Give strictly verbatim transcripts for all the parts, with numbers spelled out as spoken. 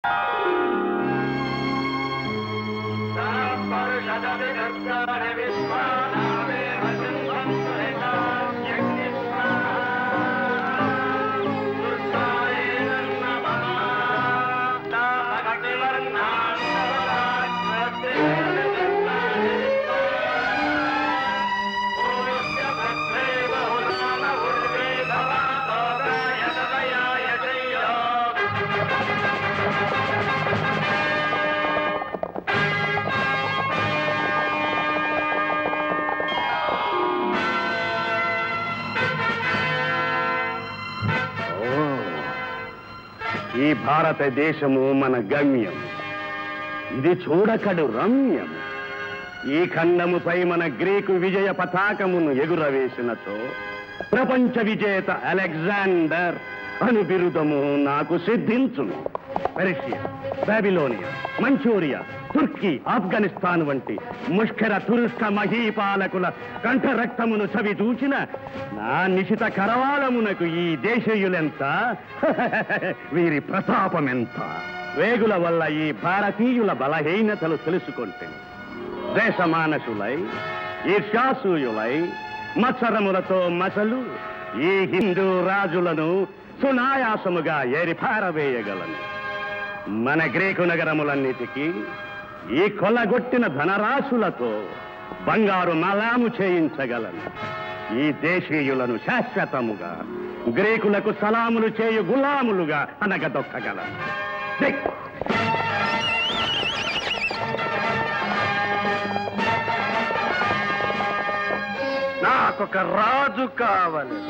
ఈ భారతదేశము మన గమ్యం. ఇది చూడకడు రమ్యం. ఈ ఖండముపై మన గ్రీకు విజయ పతాకమును ఎగురవేసినచో ప్రపంచ విజేత అలెగ్జాండర్ అను బిరుదము నాకు సిద్ధించును. పెర్షియా, బాబిలోనియా, మంచూరియా, తుర్కీ, ఆఫ్ఘనిస్తాన్ వంటి ముష్కర తురుష్క మహీపాలకుల కంఠరక్తమును చవి చూచిన నా నిశిత కరవాలమునకు ఈ దేశీయులెంత, వీరి ప్రతాపమెంత. వేగుల వల్ల ఈ భారతీయుల బలహీనతలు తెలుసుకుంటే దేశమానసులై, ఈర్ష్యాసూయులై, మత్సరములతో మసలు ఈ హిందూ రాజులను సునాయాసముగా ఏరిపారవేయగలను. మన గ్రీకు నగరములన్నిటికీ ఈ కొల్లగొట్టిన ధనరాశులతో బంగారు మలాము చేయించగలను. ఈ దేశీయులను శాశ్వతముగా గ్రీకులకు సలాములు చేయు గులాములుగా అనగదొక్కగలను. నాకొక రాజు కావాలి.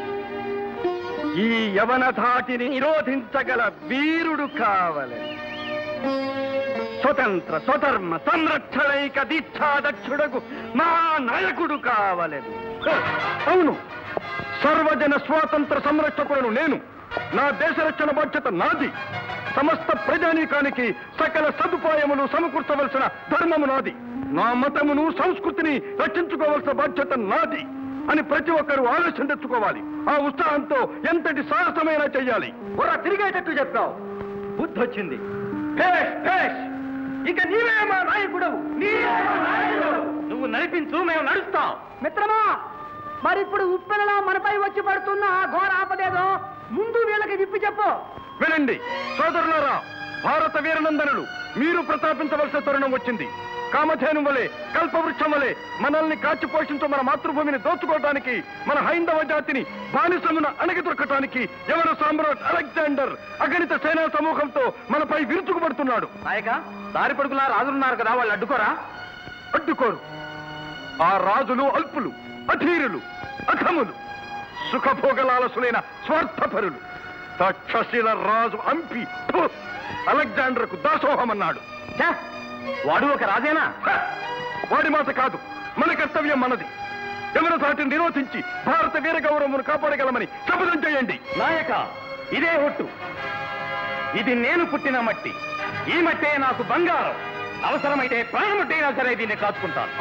ఈ యవన ధాటిని నిరోధించగల వీరుడు కావాలి. స్వతంత్ర స్వధర్మ సంరక్షణైక దీక్షాదక్షుడకు మా నాయకుడు కావలేదు. అవును, సర్వజన స్వాతంత్ర సంరక్షకులను నేను. నా దేశ రక్షణ బాధ్యత నాది. సమస్త ప్రజానీకానికి సకల సదుపాయములు సమకూర్చవలసిన ధర్మము నాది. నా మతమును సంస్కృతిని రక్షించుకోవలసిన బాధ్యత నాది అని ప్రతి ఒక్కరూ ఆలోచన తెచ్చుకోవాలి. ఆ ఉత్సాహంతో ఎంతటి సాహసమైనా చెయ్యాలి. ఒరా తిరిగేటట్టు చెప్పావు, బుద్ధి వచ్చింది. ఇక నీవే మా నాయకుడవు. నువ్వు నడిపించు, మేము నడుస్తాం. మిత్రమా, మరి ఇప్పుడు ఉప్పెనలా మనపై వచ్చి పడుతున్న ఘోర ఆపదేదో ముందు వీళ్ళకి విప్పి చెప్పు. వినండి సోదరులారా, భారత వీరనందనులు, మీరు ప్రతాపించవలసిన తరుణం వచ్చింది. కామధేను వలె, కల్పవృక్షం వలె మనల్ని కాచి పోషించు మన మాతృభూమిని దోచుకోవడానికి, మన హైందవ జాతిని బానిసమున అణగి దొరకటానికి ఎవరు సామ్రాట్ అలెగ్జాండర్ అగణిత సేనా సమూహంతో మనపై విరుచుకుపడుతున్నాడు. నాయక, దారి పడుకులా రాజులున్నారు కదా, వాళ్ళు అడ్డుకోరా? అడ్డుకోరు. ఆ రాజులు అల్పులు, అధీరులు, అధములు, సుఖభోగలాలసులైన స్వార్థపరులు. తక్షశిల రాజు అంపి అలెగ్జాండర్ కు దాసోహమన్నాడు. వాడు ఒక రాజేనా? వాడి మాట కాదు, మన కర్తవ్యం మనది. యమున ధాటిని నిరోధించి భారత వీర గౌరవమును కాపాడగలమని శపథం చేయండి. నాయక, ఇదే ఒట్టు. ఇది నేను పుట్టిన మట్టి. ఈ మట్టే నాకు బంగారం. అవసరమైతే ప్రాణముట్టైనా సరే దీన్ని కాచుకుంటాను.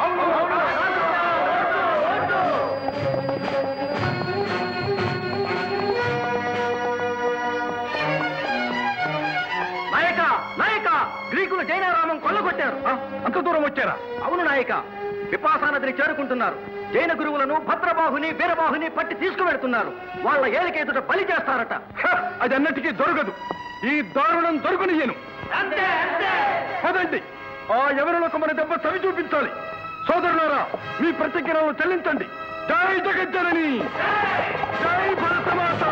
నాయక, నాయక, గ్రీకులు జైనారామం కొల్లగొట్టారు. అంత దూరం వచ్చారా? అవును నాయక, విపాసా నదిని చేరుకుంటున్నారు. జైన గురువులను భద్రబాహుని, వీరబాహుని పట్టి తీసుకువెడుతున్నారు. వాళ్ళ ఏలికేతుట బలి చేస్తారట. అది అన్నటికీ దొరకదు. ఈ దారుణం దొరకనియ్యను. పదండి, ఆ ఎవరిలోకి మన దెబ్బ చవి చూపించాలి. సోదరులారా, మీ ప్రతిజ్ఞలను చెల్లించండి. జై జగజ్జనని, జై భరతమాత.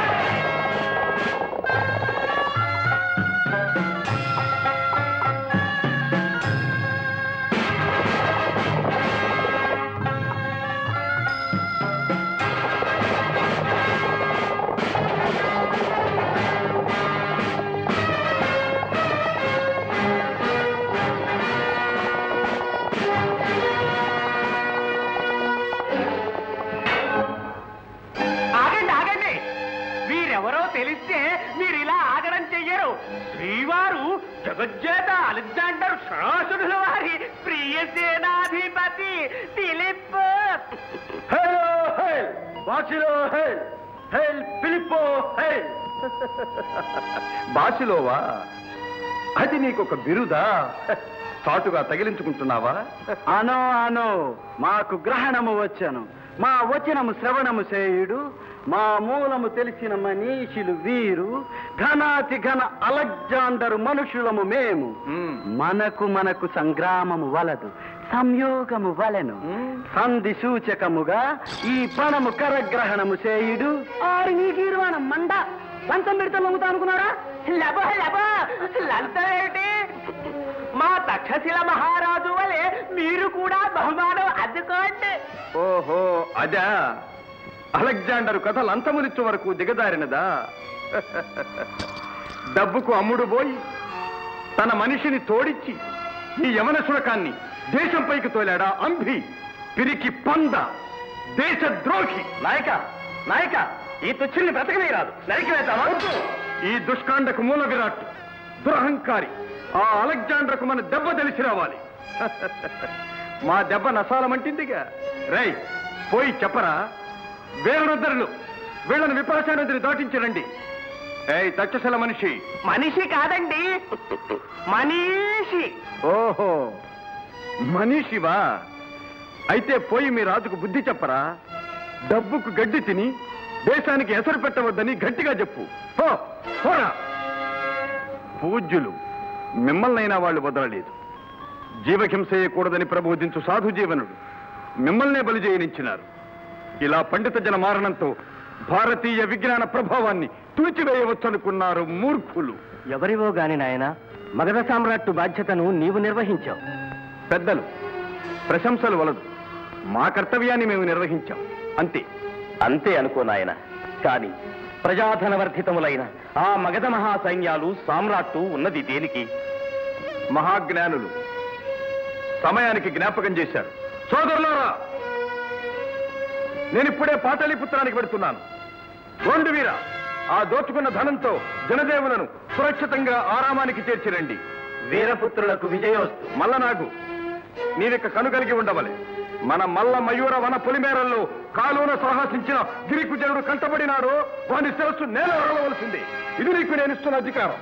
తెలిస్తే మీరు ఇలా ఆగడం చెయ్యరు. శ్రీవారు జగజ్జేత అలెగ్జాండర్ సరాసురుల వారి ప్రియ సేనాధిపతి ఫిలిప్. హలో హెల్ బాసిలో హెల్ హెల్ ఫిలిప్పో హెల్. బాసిలోవా? అది నీకొక బిరుదా? చాటుగా తగిలించుకుంటున్నావా? అనో అనో మాకు గ్రహణము వచ్చను, మా వచనము శ్రవణము చేయుడు, మా మూలము తెలిసిన మనీషులు వీరు, ఘనాతి ఘన అలెగ్జాండరు మనుషులము మేము. మనకు మనకు సంగ్రామము వలదు, సంయోగము వలెను. సంధి సూచకముగా ఈ పణము కరగ్రహణము చేయుడు. ఆరు నీకీర్వాణం మంద లంచం పెడితే లొంగుతా అనుకున్నారా? లబ లబ లంచం ఏంటి? మా తక్షశిల మహారాజు వలె మీరు కూడా బహుమానం అందుకోండి. ఓహో అదా, అలెగ్జాండరు కథ లంచమునిచ్చు వరకు దిగదారినదా? డబ్బుకు అమ్ముడు పోయి తన మనిషిని తోడిచ్చి ఈ యవన శునకాన్ని దేశంపైకి తోలాడా అంభి, పిరికి పంద, దేశద్రోహి. నాయక నాయక ఈ తుచ్చిని బ్రతకనే రాదు, నరికివేతావా? ఈ దుష్కాండకు మూల విరాట్ దురహంకారి ఆ అలెగ్జాండర్కు మన దెబ్బ తెలిసి రావాలి. మా దెబ్బ నసాలమంటిందిగా. రై పోయి చెప్పరా, వేరునద్దరులు వీళ్ళను విపాశా నదిని దాటించరండి. ఏయ్ తక్షశిల మనిషి. మనిషి కాదండి, మనీషి. ఓహో మనీషివా? అయితే పోయి మీ రాజుకు బుద్ధి చెప్పరా. డబ్బుకు గడ్డి తిని దేశానికి ఎసరు పెట్టవద్దని గట్టిగా చెప్పు. పో పోరా. పూజ్యులు మిమ్మల్నైనా వాళ్ళు వదలలేదు. జీవహింస చేయకూడదని ప్రబోధించు సాధు జీవనుడు మిమ్మల్నే బలి చేయనించినారు. ఇలా పండిత జన మారణంతో భారతీయ విజ్ఞాన ప్రభావాన్ని తుడిచివేయవచ్చనుకున్నారు మూర్ఖులు. ఎవరివో గాని నాయన, మగధ సామ్రాట్టు బాధ్యతను నీవు నిర్వహించావు. పెద్దలు ప్రశంసలు వలదు, మా కర్తవ్యాన్ని మేము నిర్వహించాం అంతే. అంతే అనుకో నాయన. కాని ప్రజాధనవర్ధితములైన ఆ మగధ మహాసైన్యాలు సామ్రాట్టు ఉన్నది దేనికి? మహాజ్ఞానులు సమయానికి జ్ఞాపకం చేశారు. సోదరులారా, నేనిప్పుడే పాటలీపుత్రానికి పెడుతున్నాను. గోండు వీర, ఆ దోచుకున్న ధనంతో జనదేవులను సురక్షితంగా ఆరామానికి చేర్చిరండి. వీరపుత్రులకు విజయోస్తు. మల్లనాగు, నీవిక కనుగలిగి ఉండవలే. మన మల్ల మయూర వన పొలిమేరల్లో కాలువన సాహసించిన గిరికుజనుడు కంటబడినాడో వాని శిరస్సు నేల వరవలసింది. ఇది నీకు నేను ఇస్తున్న అధికారం.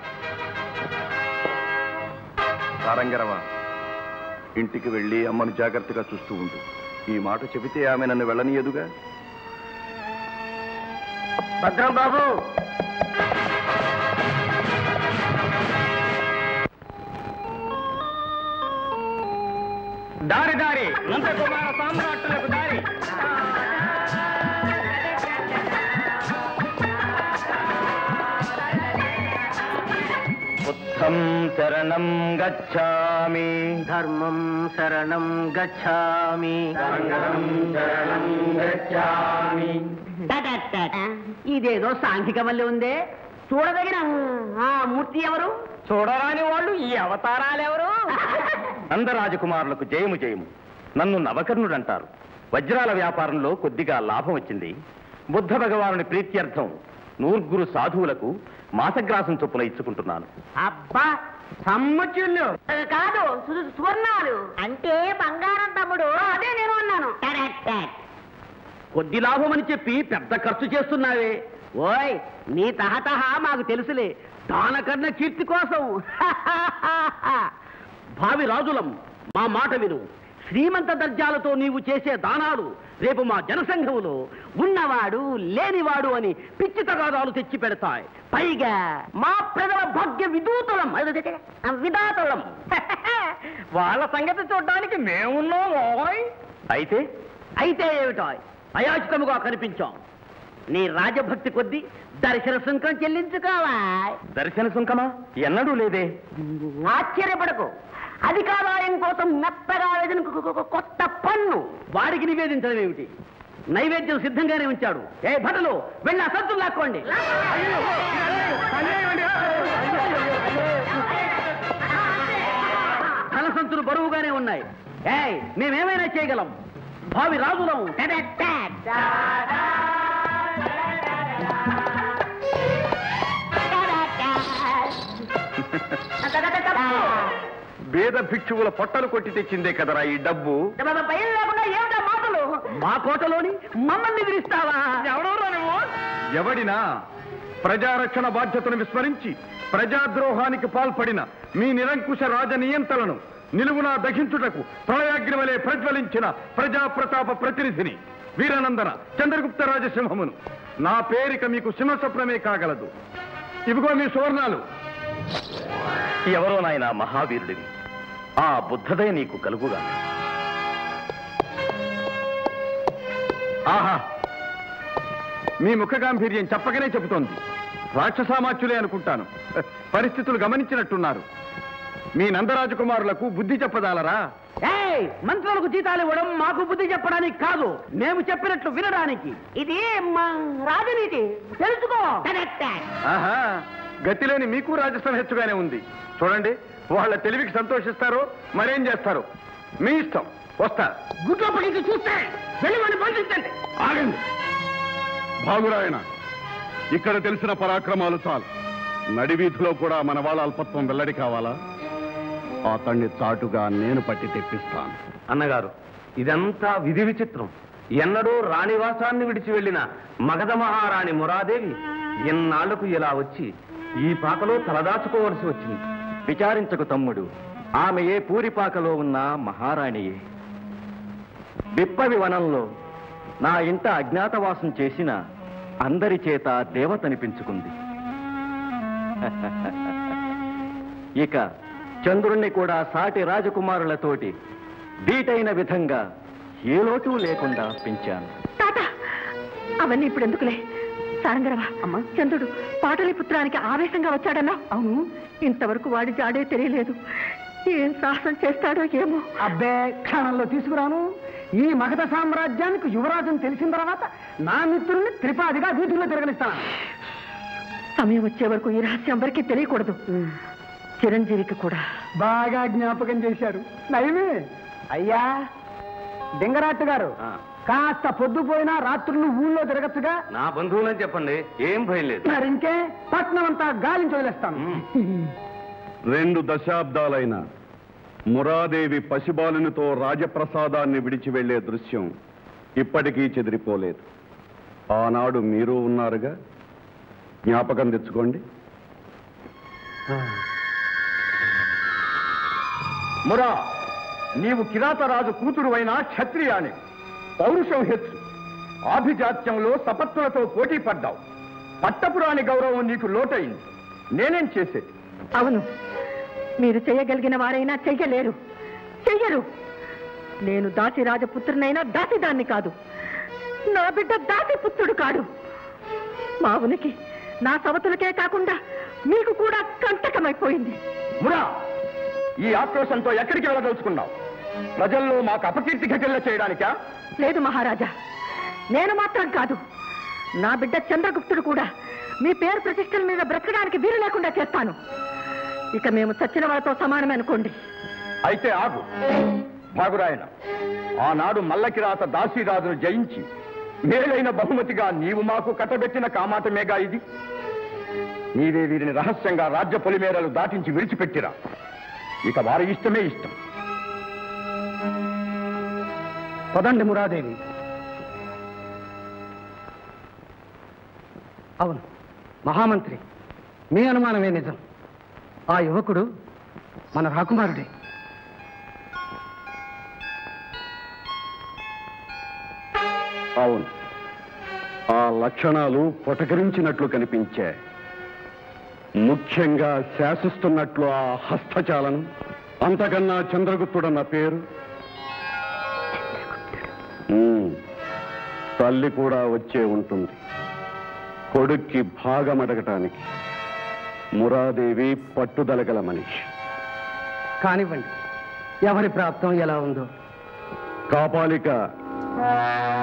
సారంగరవ, ఇంటికి వెళ్ళి అమ్మను జాగ్రత్తగా చూస్తూ ఉండు. ఈ మాట చెబితే ఆమె నన్ను వెళ్ళనీయదుగా. భద్రం బాబు. దారి దారి నందకుమార సామ్రాట్టులకు దారి. బుద్ధం శరణం గచ్ఛామి, ధర్మం శరణం గచ్ఛామి, శరణం గచ్ఛామి. ఇదేదో సాంఘిక వల్లే ఉందే. చూడదగిన ఆ మూర్తి ఎవరు? చూడరాని వాళ్ళు ఈ అవతారాలెవరు? నందరాజకుమారులకు జయము జయము. నన్ను నవకర్ణుడంటారు. వజ్రాల వ్యాపారంలో కొద్దిగా లాభం వచ్చింది. బుద్ధ భగవానుని ప్రీత్యర్థం నూర్గురు సాధువులకు మాసగ్రాసం చొప్పున ఇచ్చుకుంటున్నాను. అబ్బా, సమ్మచుళ్ళు కాదు, సువర్ణాలు అంటే బంగారం తమ్ముడు. అదే నేను అన్నాను. కొద్ది లాభం అని చెప్పి పెద్ద ఖర్చు చేస్తున్నావే. ఓయ్, నీ తహతహ మాకు తెలుసులే. దానకర్ణ కీర్తి కోసం. భావి రాజులం, మా మాట విను. శ్రీమంత దర్జాలతో నీవు చేసే దానాలు రేపు మా జనసంఘములో ఉన్నవాడు లేనివాడు అని పిచ్చి తగాదాలు తెచ్చి పెడతాయి. పైగా మా ప్రజల భాగ్య విదూతులం విధాతులం. వాళ్ళ సంగతి చూడడానికి మేమున్నాం. అయితే అయితే ఏమిటో అయాచితముగా కనిపించాం. నీ రాజభక్తి కొద్దీ దర్శన సుంకం చెల్లించుకోవా. దర్శన సుంకమా? ఎన్నడూ లేదే. ఆశ్చర్యపడకు. అధికారాయం కోసం మెత్తగా వేసిన కొత్త పన్ను వాడికి నివేదించడం ఏమిటి? నైవేద్యం సిద్ధంగానే ఉంచాడు. ఏ భటలు, వెళ్ళి ఆ సంతులు లాక్కోండి. ధన సంతులు బరువుగానే ఉన్నాయి. ఏయ్, మేమేమైనా చేయగలం. భావి రాజులం. పేద భిక్షువుల పొట్టలు కొట్టి తెచ్చిందే కదరా ఈ డబ్బు. భయం లేకుండా ఏమిటా మాటలు? మా కోటలోని మమ్మల్ని విధిస్తావా? ఎవడెవరో నువ్వు? ఎవడినా ప్రజారక్షణ బాధ్యతను విస్మరించి ప్రజాద్రోహానికి పాల్పడిన మీ నిరంకుశ రాజనియంతలను నిలువునా దహించుటకు ప్రళయాగ్నివలే ప్రజ్వలించిన ప్రజాప్రతాప ప్రతినిధిని వీరనందన చంద్రగుప్త రాజసింహమును. నా పేరిక మీకు సింహస్వప్నమే కాగలదు. ఇవిగో మీ సువర్ణాలు. ఎవరో నాయన మహావీరుడివి, ఆ బుద్ధదయ నీకు కలుగుగా. ఆహా, మీ ముఖ గాంభీర్యం చెప్పకనే చెబుతోంది. రాక్షసామాచ్యులే అనుకుంటాను. పరిస్థితులు గమనించినట్టున్నారు. మీ నందరాజకుమారులకు బుద్ధి చెప్పదాలరా? మంత్రులకు జీతాలు ఇవ్వడం మాకు బుద్ధి చెప్పడానికి కాదు, మేము చెప్పినట్లు వినడానికి. ఇది మా రాజనీతి, తెలుసుకో. ఆహా, గతిలేని మీకు రాజస్థాన్ హెచ్చుగానే ఉంది. చూడండి, వాళ్ళ తెలివికి సంతోషిస్తారో మరేం చేస్తారో మీ ఇష్టం. వస్తా. గుట్లో పడికి చూస్తే వెళ్ళి వాడిని బంధించండి. ఆగండి భాగురాయన, ఇక్కడ తెలిసిన పరాక్రమాలు చాలు. నడివీధిలో కూడా మన వాళ్ళ అల్పత్వం వెల్లడి కావాలా? అతన్ని చాటుగా నేను పట్టి తెప్పిస్తాను. అన్నగారు, ఇదంతా విధి విచిత్రం. ఎన్నడూ రాణివాసాన్ని విడిచి వెళ్లిన మగధ మహారాణి మురాదేవి ఎన్నాళ్లకు ఇలా వచ్చి ఈ పాకలో తలదాచుకోవలసి వచ్చింది. విచారించకు తమ్ముడు, ఆమె ఏ పూరిపాకలో ఉన్న మహారాణియే. విప్పవి వనంలో నా ఇంట అజ్ఞాతవాసం చేసిన అందరి చేత దేవతనిపించుకుంది. ఇక చంద్రుణ్ణి కూడా సాటి రాజకుమారులతోటి దీటైన విధంగా ఏ లోటు లేకుండా పెంచాను. తాత, అవన్నీ ఇప్పుడు ఎందుకులే. సారంగరవా, అమ్మా, చంద్రుడు పాటలీపుత్రానికి ఆవేశంగా వచ్చాడన్నా? అవును, ఇంతవరకు వాడి జాడే తెలియలేదు. ఏం సాహసం చేస్తాడో ఏమో. అబ్బే, క్షణంలో తీసుకురాను. ఈ మగధ సామ్రాజ్యానికి యువరాజుని తెలిసిన తర్వాత నా మిత్రుల్ని త్రిపాదిగా వీధుల్లో తిరగనిస్తాను. సమయం వచ్చే వరకు ఈ రహస్యం ఎవరికీ తెలియకూడదు. చిరంజీవికి కూడా. బాగా జ్ఞాపకం చేశారు. నయమే. అయ్యా దింగరాట్టు గారు, కాస్త పొద్దుపోయినా రాత్రులు ఊళ్ళో తిరగచ్చుగా. నా బంధువులని చెప్పండి, ఏం భయం లేదు. మరింకే పట్నం అంతా గాలించి వదిలేస్తాను. రెండు దశాబ్దాలైన మురాదేవి పసిబాలునితో రాజప్రసాదాన్ని విడిచి వెళ్లే దృశ్యం ఇప్పటికీ చెదిరిపోలేదు. ఆనాడు మీరు ఉన్నారుగా, జ్ఞాపకం తెచ్చుకోండి. మురా, నీవు కిరాతరాజు కూతురు అయిన క్షత్రియాని, పౌరుషం హెచ్చు, ఆభిజాత్యంలో సపత్తులతో పోటీ పడ్డావు. పట్టపురాణి గౌరవం నీకు లోటైంది. నేనేం చేసేది? అవును, మీరు చేయగలిగిన వారైనా చెయ్యలేరు, చెయ్యరు. నేను దాసి రాజపుత్రునైనా దాసిదాన్ని కాదు. నా బిడ్డ దాసి పుత్రుడు కాడు. మా ఉనికి నా సవతులకే కాకుండా మీకు కూడా కంటకమైపోయింది. మురా, ఈ ఆక్రోశంతో ఎక్కడికి వెళ్ళదలుచుకున్నావు? ప్రజల్లో మాకు అపకీర్తి ఘటనలు చేయడానికా? లేదు మహారాజా, నేను మాత్రం కాదు, నా బిడ్డ చంద్రగుప్తుడు కూడా మీ పేరు ప్రతిష్టల మీద బ్రతకడానికి వీలు లేకుండా చేస్తాను. ఇక మేము చచ్చిన వాళ్ళతో సమానమే అనుకోండి. అయితే ఆగు భాగురాయన. ఆనాడు మల్లకిరాత దాసీరాజును జయించి మేలైన బహుమతిగా నీవు మాకు కట్టబెట్టిన కామాటమేగా ఇది. నీవే వీరిని రహస్యంగా రాజ్య పొలిమేరలు దాటించి విడిచిపెట్టిరా. ఇక వారి ఇష్టమే ఇష్టం. పదండి మురాదేవి. అవును మహామంత్రి, మీ అనుమానమే నిజం. ఆ యువకుడు మన రాకుమారుడే. అవును, ఆ లక్షణాలు పొటకరించినట్లు కనిపించాయి. ముఖ్యంగా శాసిస్తున్నట్లు ఆ హస్తచాలనం, అంతకన్నా చంద్రగుప్తుడన్న పేరు. ఉమ్, తల్లి కూడా వచ్చే ఉంటుంది కొడుక్కి భాగమడగటానికి. మురాదేవి పట్టుదల గల మనిషి. కానివ్వండి, ఎవరి ప్రాప్తం ఎలా ఉందో. కాపాలిక